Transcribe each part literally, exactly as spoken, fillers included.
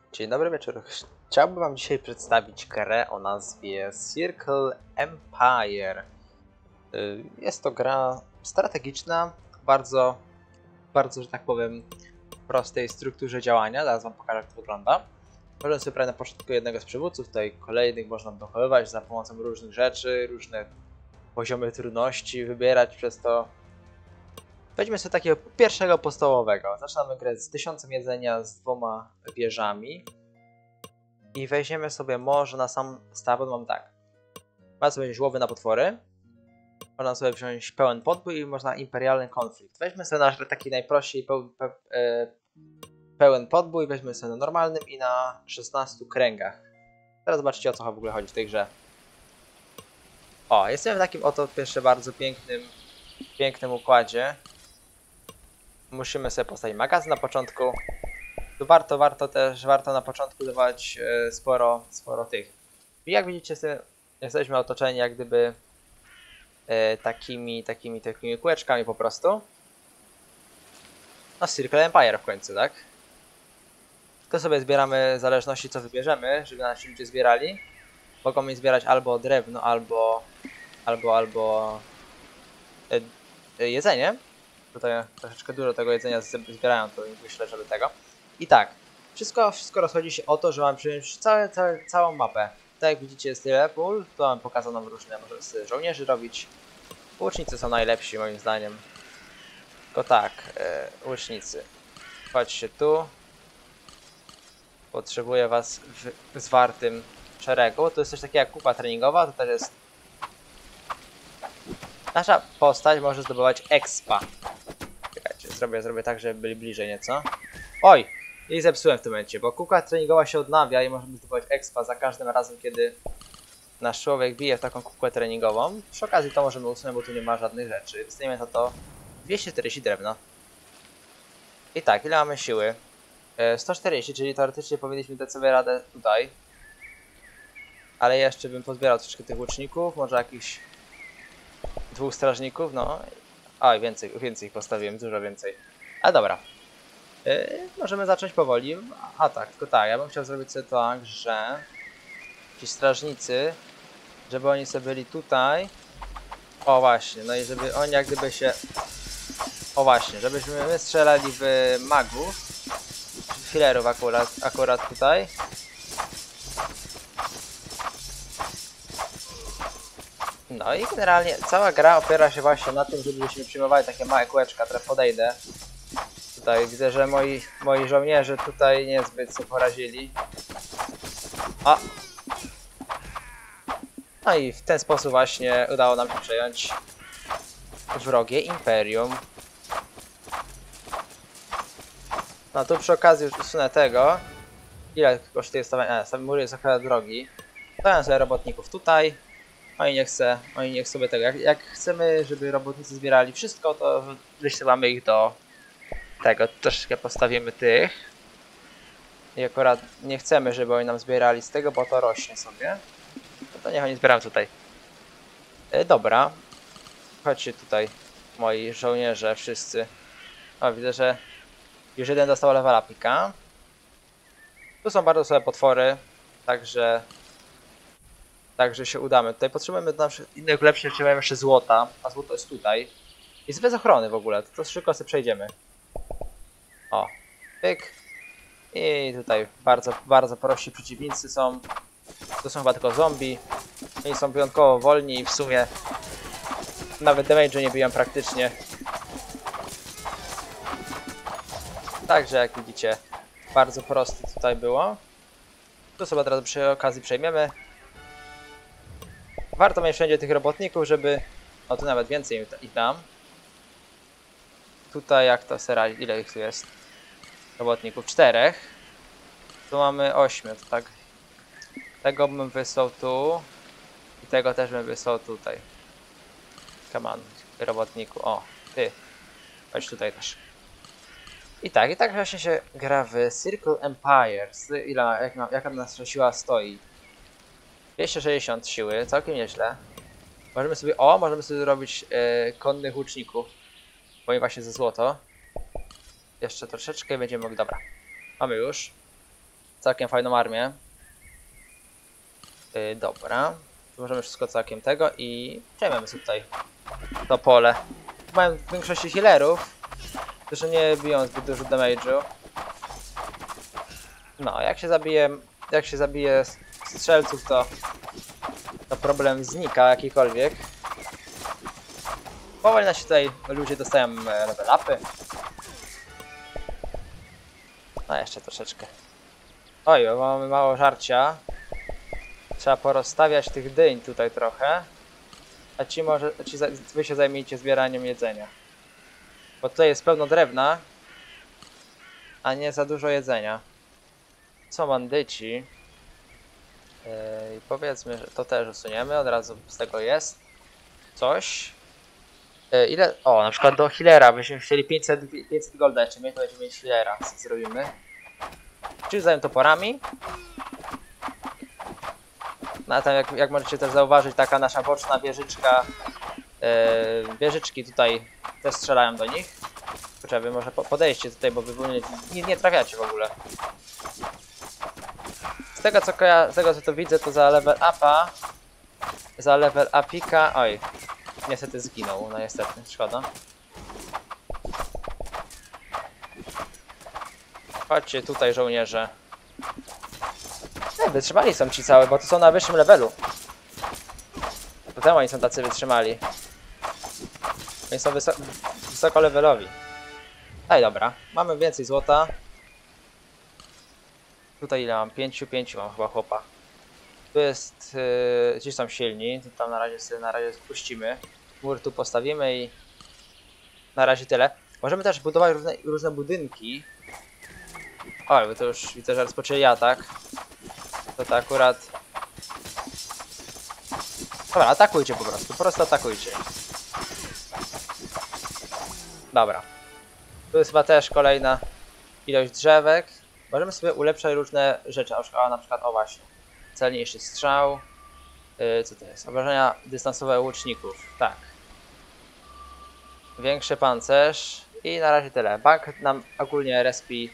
Dzień dobry wieczór. Chciałbym wam dzisiaj przedstawić grę o nazwie Circle Empire. Jest to gra strategiczna, bardzo, bardzo, że tak powiem, prostej strukturze działania. Zaraz wam pokażę, jak to wygląda. Możemy sobie na początku jednego z przywódców, tutaj kolejnych można dochowywać za pomocą różnych rzeczy, różne poziomy trudności wybierać przez to. Weźmy sobie takiego pierwszego podstawowego. Zaczynamy grę z tysiącem jedzenia, z dwoma wieżami. I weźmiemy sobie może na sam start, mam tak. Można sobie wziąć łowy na potwory. Można sobie wziąć pełen podbój i można imperialny konflikt. Weźmy sobie nasz taki najprościej peł, pe, e, pełen podbój, weźmy sobie na normalnym i na szesnastu kręgach. Teraz zobaczcie, o co w ogóle chodzi w tej grze. O, jesteśmy w takim oto pierwsze bardzo pięknym, pięknym układzie. Musimy sobie postawić magazyn na początku. Tu warto, warto też, warto na początku dawać e, sporo, sporo tych. I jak widzicie, jesteśmy otoczeni jak gdyby e, takimi, takimi, takimi kółeczkami po prostu. No, Circle Empire w końcu, tak? To sobie zbieramy w zależności co wybierzemy, żeby nasi ludzie zbierali. Mogą mi zbierać albo drewno, albo, albo, albo e, e, jedzenie. Tutaj troszeczkę dużo tego jedzenia zbierają, to myślę, żeby tego. I tak, wszystko, wszystko rozchodzi się o to, że mam przyjąć całe, całe, całą mapę. Tak jak widzicie, jest tyle pól, tu mam pokazaną różne, możemy sobie żołnierzy robić. Łucznicy są najlepsi moim zdaniem. Tylko tak, yy, łucznicy. Chodźcie tu. Potrzebuję was w zwartym szeregu. To jest coś takiego jak kupa treningowa, to też jest... Nasza postać może zdobywać expa. Czekajcie, zrobię, zrobię tak, żeby byli bliżej nieco. Oj! I zepsułem w tym momencie, bo kuka treningowa się odnawia i możemy zdobywać expa za każdym razem, kiedy nasz człowiek bije w taką kubkę treningową. Przy okazji to możemy usunąć, bo tu nie ma żadnych rzeczy. Dostajemy za to dwieście czterdzieści drewna. I tak, ile mamy siły? sto czterdzieści, czyli teoretycznie powinniśmy dać sobie radę tutaj. Ale jeszcze bym pozbierał troszeczkę tych łuczników, może jakichś dwóch strażników, no. Oj, więcej, więcej ich postawiłem, dużo więcej. Ale dobra. Yy, możemy zacząć powoli. A tak, tylko tak, ja bym chciał zrobić sobie tak, że ci strażnicy, żeby oni sobie byli tutaj. O właśnie, no i żeby oni jak gdyby się... O właśnie, żebyśmy my strzelali w magów. W healerów akurat, akurat tutaj. No i generalnie cała gra opiera się właśnie na tym, żebyśmy przyjmowali takie małe kółeczka, które podejdę. Tutaj widzę, że moi, moi żołnierze tutaj niezbyt się porazili. A! No i w ten sposób właśnie udało nam się przejąć wrogie imperium. No tu przy okazji już usunę tego. Ile kosztuje stawianie? E, sam mur jest akurat drogi. Stawiam sobie robotników tutaj. Oni nie chcą, oni nie chcą sobie tego. Jak, jak chcemy, żeby robotnicy zbierali wszystko, to wysyłamy ich do tego. Troszeczkę postawimy tych. I akurat nie chcemy, żeby oni nam zbierali z tego, bo to rośnie sobie. No to niech oni zbierają tutaj. E, dobra. Chodźcie tutaj, moi żołnierze, wszyscy. O, widzę, że już jeden dostał levela pika. Tu są bardzo słabe potwory, także... Także się udamy. Tutaj potrzebujemy do naszych innych lepszych, potrzebujemy jeszcze złota, a złoto jest tutaj. Jest bez ochrony w ogóle, to, to szybko sobie przejdziemy. O, pyk. I tutaj bardzo, bardzo prości przeciwnicy są. To są chyba tylko zombie. Oni są wyjątkowo wolni i w sumie nawet damage nie biją praktycznie. Także jak widzicie, bardzo prosty tutaj było. Tu sobie od razu przy okazji przejmiemy. Warto mieć wszędzie tych robotników, żeby... O, tu nawet więcej ich dam. Tutaj jak to sera... Ile ich tu jest? Robotników? Czterech. Tu mamy ośmiu, to tak. Tego bym wysłał tu. I tego też bym wysłał tutaj. Come on, robotniku. O, ty. Chodź tutaj też. I tak, i tak właśnie się gra w Circle Empire. Ile, jak, jaka nasza siła stoi? dwieście sześćdziesiąt siły, całkiem nieźle. Możemy sobie, o, możemy sobie zrobić e, konnych łuczników. Bo właśnie ze złoto. Jeszcze troszeczkę i będziemy mogli, dobra. Mamy już. całkiem fajną armię. Yy, dobra. Możemy wszystko całkiem tego i przejmiemy sobie tutaj to pole. Mają w większości healerów, którzy nie biją zbyt dużo damage'u. No, jak się zabije, jak się zabije strzelców, to, to problem znika jakikolwiek. Powoli nasi tutaj ludzie dostają level upy. No jeszcze troszeczkę. Oj, bo mamy mało żarcia. Trzeba porozstawiać tych dyń tutaj trochę. A ci może, ci wy się zajmijcie zbieraniem jedzenia. Bo tutaj jest pełno drewna, a nie za dużo jedzenia. Są bandyci. Yy, powiedzmy, że to też usuniemy, od razu z tego jest coś. Yy, ile? O, na przykład do healera, byśmy chcieli pięćset, pięćset golda jeszcze mieć, to będziemy mieć healera, co zrobimy. Czyli zajmę toporami. No a tam jak, jak możecie też zauważyć, taka nasza boczna wieżyczka, yy, wieżyczki tutaj też strzelają do nich. Kurczę, wy może podejście tutaj, bo wy nie, nie trafiacie w ogóle. Z tego co ja, z tego co to widzę, to za level upa, za level upika, oj, niestety zginął, no niestety, szkoda. Chodźcie tutaj, żołnierze. Nie, wytrzymali są ci całe, bo to są na wyższym levelu. To temu oni są tacy wytrzymali. Oni są wyso wysoko levelowi. Ej, dobra, mamy więcej złota. Tutaj ile mam? Pięciu, pięciu mam chyba chłopa. Tu jest, yy, ci są silni, to tam na razie sobie na razie spuścimy. Mur tu postawimy i na razie tyle. Możemy też budować różne, różne budynki. Oj, bo to już widzę, że rozpoczęli atak. To to akurat... Dobra, atakujcie po prostu, po prostu atakujcie. Dobra. Tu jest chyba też kolejna ilość drzewek. Możemy sobie ulepszać różne rzeczy, a na przykład, o właśnie, celniejszy strzał. Yy, co to jest? Obrażenia dystansowe łuczników, tak. Większy pancerz i na razie tyle. Bank nam ogólnie respi...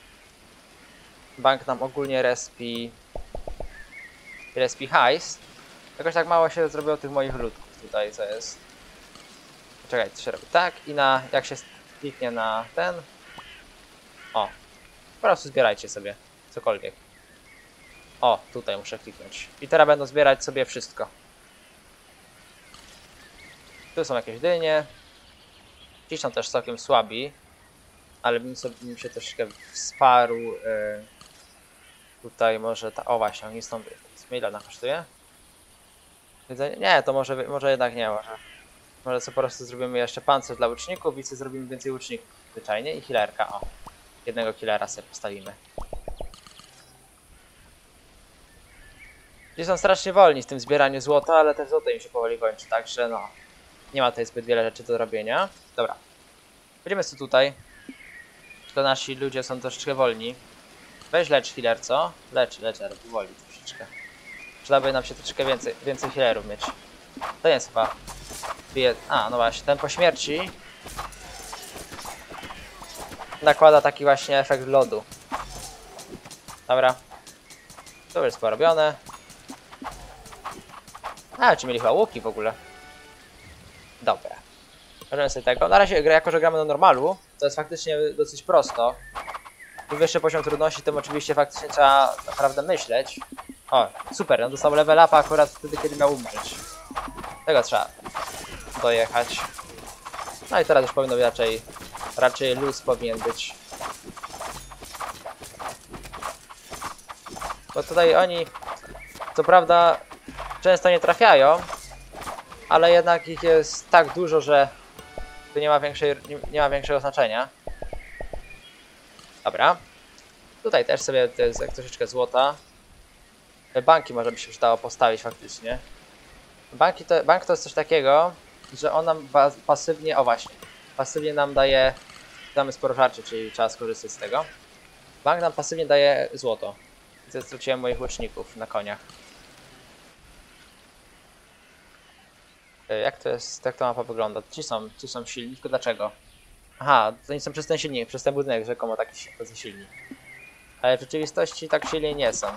Bank nam ogólnie respi... Respi hajs. Jakoś tak mało się zrobiło tych moich ludków tutaj, co jest. Czekaj, to się robi tak i na... jak się kliknie na ten... O. Po prostu zbierajcie sobie cokolwiek. O, tutaj muszę kliknąć. I teraz będą zbierać sobie wszystko. Tu są jakieś dynie. Ci są też całkiem słabi. Ale bym sobie bym się troszkę wsparł. Yy, tutaj może ta... O właśnie, oni są... Ile ona kosztuje? Nie, to może, może jednak nie, może. Może sobie po prostu zrobimy jeszcze pancerz dla łuczników i sobie zrobimy więcej łuczników zwyczajnie i healerka, o. Jednego killera sobie postawimy. Ci są strasznie wolni w tym zbieraniu złota, ale też złoto im się powoli kończy, także no. Nie ma tutaj zbyt wiele rzeczy do robienia. Dobra. Będziemy sobie tutaj. To nasi ludzie są troszeczkę wolni. Weź lecz healer, co? Lecz, lecz, ale powoli troszeczkę. Przydałoby nam się troszeczkę więcej, więcej healerów mieć. To nie jest chyba... A, no właśnie, ten po śmierci nakłada taki właśnie efekt lodu. Dobra. To już jest porobione. A, czy mieli chyba łuki w ogóle. Dobra. Możemy sobie tego. Na razie, jako że gramy na normalu, to jest faktycznie dosyć prosto. Im wyższy poziom trudności, tym oczywiście faktycznie trzeba naprawdę myśleć. O, super, on dostał level upa akurat wtedy, kiedy miał umrzeć. Tego trzeba dojechać. No i teraz już powinno być raczej, raczej luz powinien być. Bo tutaj oni, co prawda, często nie trafiają, ale jednak ich jest tak dużo, że tu nie ma, większej, nie, nie ma większego znaczenia. Dobra. Tutaj też sobie to jest jak troszeczkę złota. Banki może by się przydało postawić faktycznie. Banki to, bank to jest coś takiego, że on nam pasywnie, o właśnie, pasywnie nam daje, damy sporo żarczy, czyli trzeba skorzystać z tego. Bank nam pasywnie daje złoto. Więc straciłem moich łuczników na koniach. Jak to jest, jak ta mapa wygląda? Ci są, ci są silni, tylko dlaczego? Aha, to oni są przez ten silnik, przez ten budynek rzekomo taki, taki silni. Ale w rzeczywistości tak silnie nie są.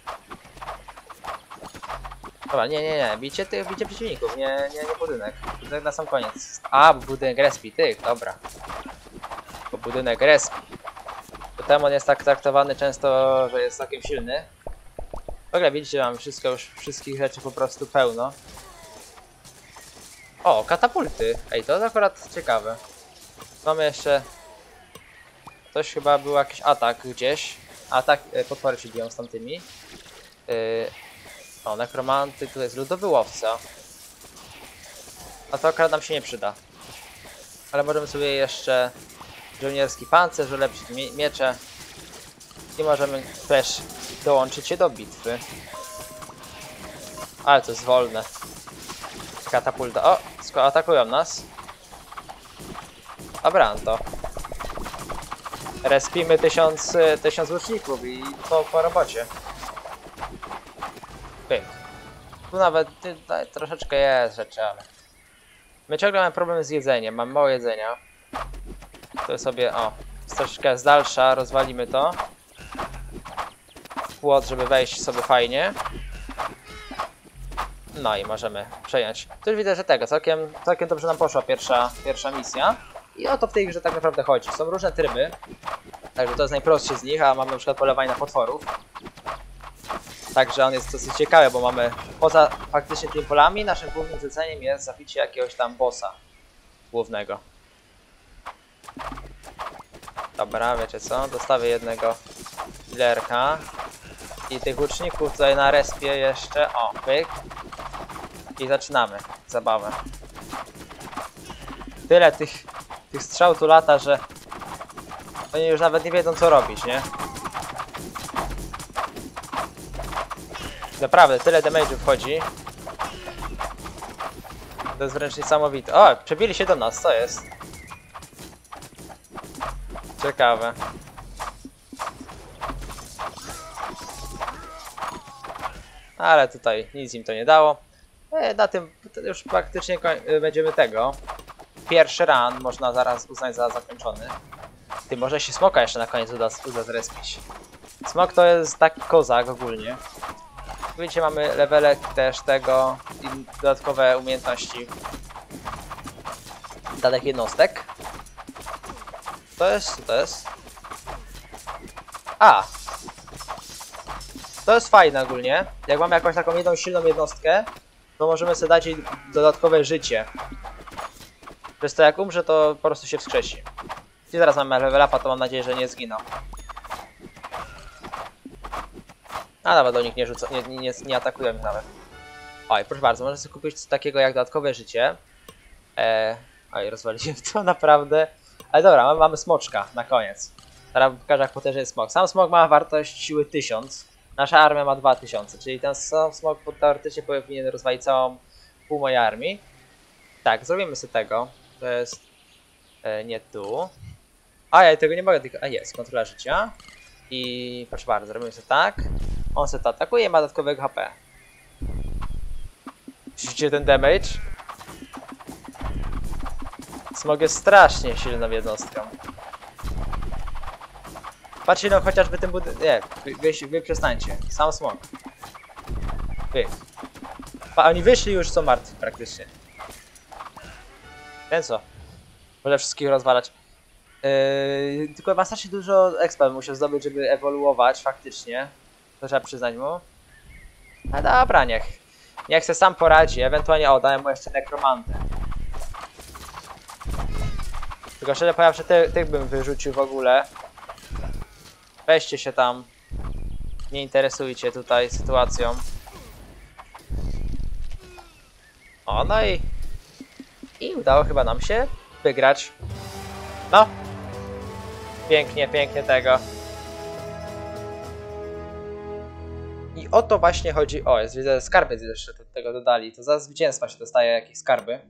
Dobra, nie, nie, nie, bicie tych, bicie przeciwników, nie, nie, nie budynek. Budynek na sam koniec. A, bo budynek respi tych, dobra. Bo budynek respi. Potem on jest tak traktowany często, że jest całkiem silny. W ogóle widzicie, mam wszystko już, wszystkich rzeczy po prostu pełno. O, katapulty. Ej, to jest akurat ciekawe. Mamy jeszcze... Coś chyba był jakiś atak gdzieś. Atak, e, potwory się biją z tamtymi. Yy... O, nekromanty, tu jest ludowy łowca. A to akurat nam się nie przyda. Ale możemy sobie jeszcze żołnierski pancerz, ulepszyć mie miecze. I możemy też dołączyć się do bitwy. Ale to jest wolne. Katapulta. O, skoro atakują nas. Dobra, to. Respimy tysiąc, tysiąc łuczników i po, po robocie. Pyk. Tu nawet tutaj troszeczkę jest rzeczy, ale... My ciągle mamy problem z jedzeniem, mamy mało jedzenia. To sobie, o, troszeczkę z dalsza, rozwalimy to. Płot, żeby wejść sobie fajnie. No i możemy przejąć. Tu już widzę, że tego, całkiem, całkiem dobrze nam poszła pierwsza, pierwsza misja. I o to w tej grze tak naprawdę chodzi. Są różne tryby. Także to jest najprostszy z nich, a mamy na przykład polowanie na potworów. Także on jest dosyć ciekawy, bo mamy poza faktycznie tymi polami, naszym głównym zleceniem jest zabicie jakiegoś tam bossa głównego. Dobra, wiecie co? Dostawię jednego healerka. I tych łuczników tutaj na respie jeszcze. O, pyk. I zaczynamy zabawę. Tyle tych, tych strzał tu lata, że oni już nawet nie wiedzą co robić, nie? Naprawdę, tyle damage'u wchodzi. To jest wręcz niesamowite. O, przebili się do nas, co jest? Ciekawe. Ale tutaj nic im to nie dało. E, na tym już praktycznie będziemy tego. Pierwszy run można zaraz uznać za zakończony. Ty, może się smoka jeszcze na koniec uda, uda zrespić. Smok to jest taki kozak ogólnie. Widzicie, mamy levelek też tego i dodatkowe umiejętności danych jednostek. To jest, co to jest? A! To jest fajne ogólnie. Jak mamy jakąś taką jedną silną jednostkę, to możemy sobie dać jej dodatkowe życie. Przez to jak umrze, to po prostu się wskrzesi. I zaraz mamy level upa, to mam nadzieję, że nie zginą. A nawet do nich nie rzucą, nie, nie, nie atakują ich nawet. Oj, proszę bardzo, możemy sobie kupić coś takiego jak dodatkowe życie. Eee, oj, rozwaliłem to naprawdę. Ale dobra, mamy, mamy smoczka na koniec. Teraz pokażę, jak potężny jest smok. Sam smok ma wartość siły tysiąc. Nasza armia ma dwa tysiące, czyli ten sam smok teoretycznie powinien rozwalić całą pół mojej armii. Tak, zrobimy sobie tego. To jest e, nie tu. A ja tego nie mogę tylko. A jest, kontrola życia. I proszę bardzo, robimy sobie tak. On sobie to atakuje i ma dodatkowego H P. Widzicie ten damage? Smog jest strasznie silną jednostką. Patrzcie no chociażby ten budynek. Nie, wy, wy, wy przestańcie. Sam smog. Wy. Pa, oni wyszli już są martwi praktycznie. Ten co? Może wszystkich rozwalać. Yy, tylko ma strasznie dużo expa musiał zdobyć, żeby ewoluować faktycznie. To trzeba przyznać mu. No dobra, niech. Niech se sam poradzi, ewentualnie o, dałem mu jeszcze nekromantę. Tylko szczerze powiedziawszy, ty, tych bym wyrzucił w ogóle. Weźcie się tam. Nie interesujcie tutaj sytuacją. O, no i... I udało chyba nam się wygrać. No. Pięknie, pięknie tego. I o to właśnie chodzi. O, jest, widzę, skarby jeszcze do tego dodali. To za zwycięstwa się dostaje jakieś skarby.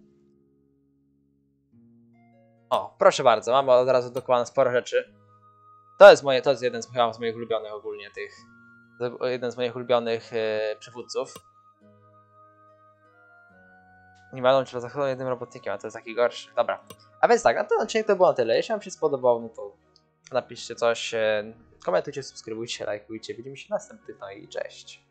O, proszę bardzo, mamy od razu dokładnie sporo rzeczy. To jest moje, to jest jeden z, chyba z moich ulubionych ogólnie tych. Jeden z moich ulubionych yy, przywódców. Nie wiadomo, czy zachował jednym robotnikiem, a to jest taki gorszy. Dobra. A więc tak, a ten odcinek to było na tyle. Jeśli wam się spodobał, no to napiszcie coś. Yy, Komentujcie, subskrybujcie, lajkujcie. Widzimy się następnym. No i cześć.